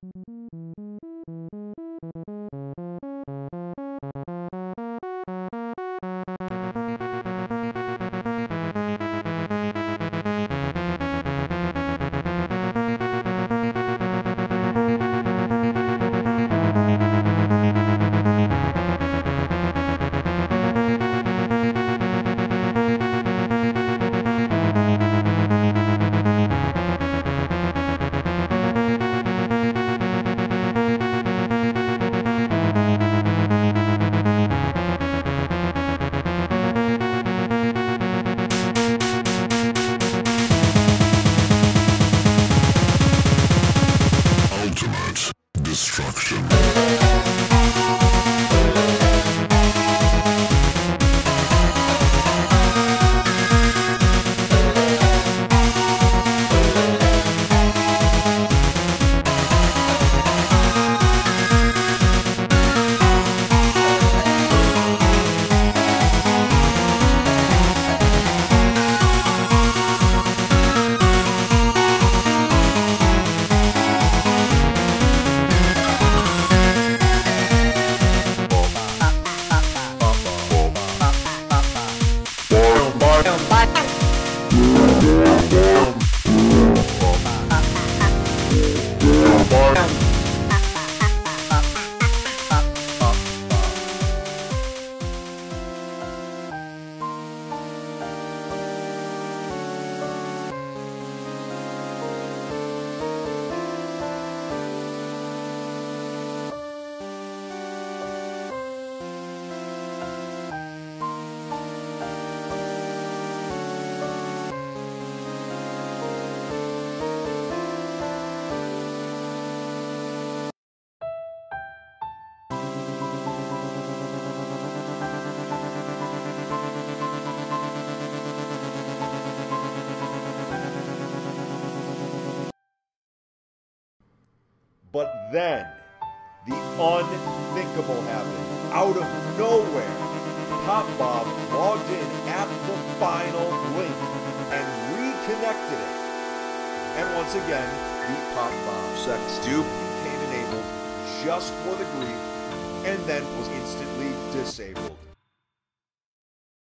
Ultimate destruction. But then, the unthinkable happened. Out of nowhere, Pop Bob logged in at the final blink and reconnected it. And once again, the Pop Bob sex dupe became enabled just for the grief and then was instantly disabled.